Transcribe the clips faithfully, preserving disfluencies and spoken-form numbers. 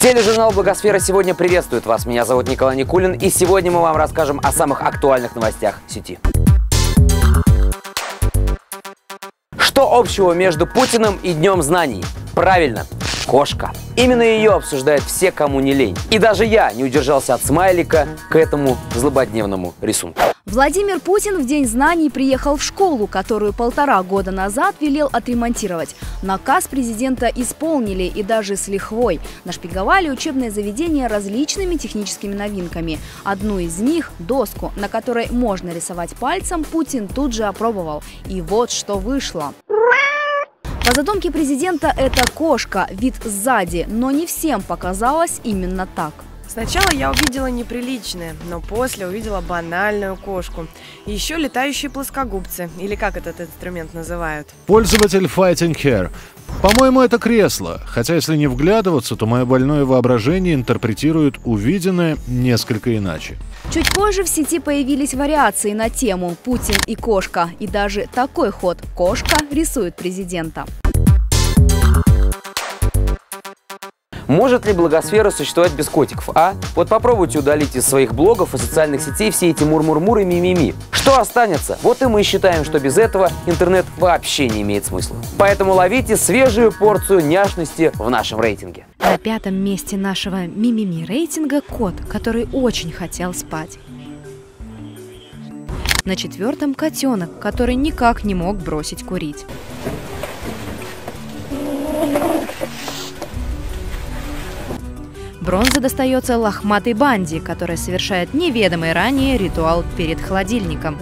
Тележурнал «Благосфера» сегодня приветствует вас. Меня зовут Николай Никулин, и сегодня мы вам расскажем о самых актуальных новостях сети. Что общего между Путиным и Днем знаний? Правильно, кошка. Именно ее обсуждают все, кому не лень. И даже я не удержался от смайлика к этому злободневному рисунку. Владимир Путин в День знаний приехал в школу, которую полтора года назад велел отремонтировать. Наказ президента исполнили и даже с лихвой. Нашпиговали учебное заведение различными техническими новинками. Одну из них, доску, на которой можно рисовать пальцем, Путин тут же опробовал. И вот что вышло. По задумке президента это кошка, вид сзади, но не всем показалось именно так. Сначала я увидела неприличное, но после увидела банальную кошку. И еще летающие плоскогубцы, или как этот инструмент называют. Пользователь Fighting Hair. По-моему, это кресло. Хотя, если не вглядываться, то мое больное воображение интерпретирует увиденное несколько иначе. Чуть позже в сети появились вариации на тему «Путин и кошка». И даже такой ход «Кошка рисует президента». Может ли благосфера существовать без котиков, а? Вот попробуйте удалить из своих блогов и социальных сетей все эти мур-мур-мур и ми-ми-ми. Что останется? Вот и мы считаем, что без этого интернет вообще не имеет смысла. Поэтому ловите свежую порцию няшности в нашем рейтинге. На пятом месте нашего ми-ми-ми рейтинга кот, который очень хотел спать. На четвертом котенок, который никак не мог бросить курить. Бронза достается лохматой банде, которая совершает неведомый ранее ритуал перед холодильником.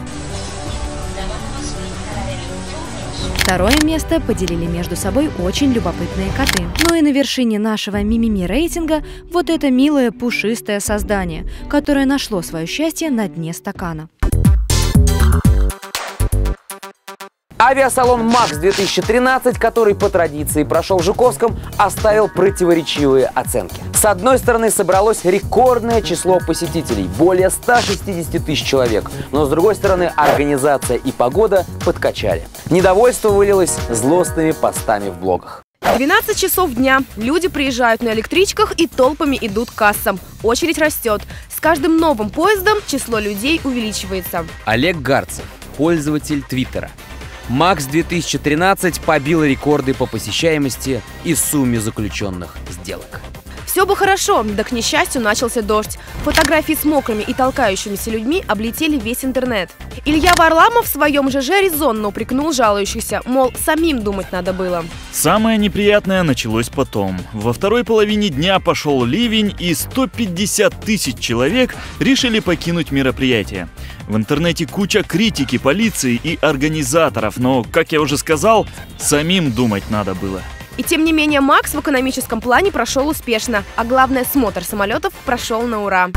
Второе место поделили между собой очень любопытные коты. Ну и на вершине нашего ми-ми-ми рейтинга вот это милое пушистое создание, которое нашло свое счастье на дне стакана. Авиасалон «Макс две тысячи тринадцать», который по традиции прошел в Жуковском, оставил противоречивые оценки. С одной стороны, собралось рекордное число посетителей – более ста шестидесяти тысяч человек. Но с другой стороны, организация и погода подкачали. Недовольство вылилось злостными постами в блогах. двенадцать часов дня. Люди приезжают на электричках и толпами идут к кассам. Очередь растет. С каждым новым поездом число людей увеличивается. Олег Гарцев, пользователь Твиттера. «Макс две тысячи тринадцать» побил рекорды по посещаемости и сумме заключенных сделок. Все бы хорошо, да к несчастью начался дождь. Фотографии с мокрыми и толкающимися людьми облетели весь интернет. Илья Варламов в своем ЖЖ резонно упрекнул жалующихся, мол, самим думать надо было. Самое неприятное началось потом. Во второй половине дня пошел ливень, и сто пятьдесят тысяч человек решили покинуть мероприятие. В интернете куча критики полиции и организаторов, но, как я уже сказал, самим думать надо было. И тем не менее, Макс в экономическом плане прошел успешно, а главное, смотр самолетов прошел на ура.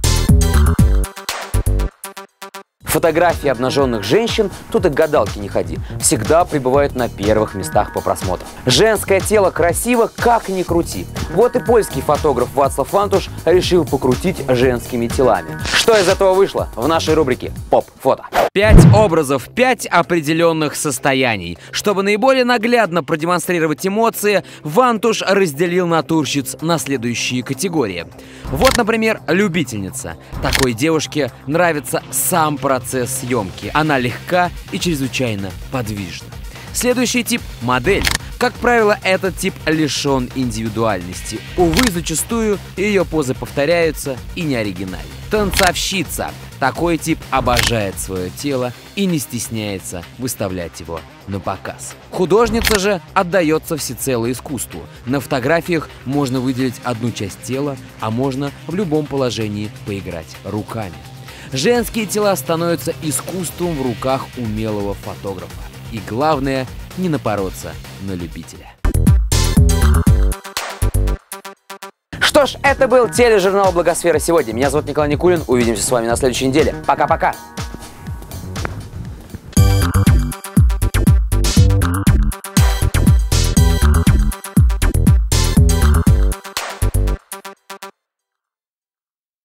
Фотографии обнаженных женщин, тут и к гадалке не ходи, всегда пребывают на первых местах по просмотру. Женское тело красиво, как ни крути. Вот и польский фотограф Вацлав Вантуш решил покрутить женскими телами. Что из этого вышло в нашей рубрике «Поп-фото». Пять образов, пять определенных состояний. Чтобы наиболее наглядно продемонстрировать эмоции, Вантуш разделил натурщиц на следующие категории. Вот, например, любительница. Такой девушке нравится сам процесс съемки. Она легка и чрезвычайно подвижна. Следующий тип – модель. Как правило, этот тип лишен индивидуальности. Увы, зачастую ее позы повторяются и не оригинальны. Танцовщица. Такой тип обожает свое тело и не стесняется выставлять его на показ. Художница же отдается всецело искусству. На фотографиях можно выделить одну часть тела, а можно в любом положении поиграть руками. Женские тела становятся искусством в руках умелого фотографа. И главное, не напороться на любителя. Что ж, это был тележурнал «Благосфера» сегодня. Меня зовут Николай Никулин. Увидимся с вами на следующей неделе. Пока-пока!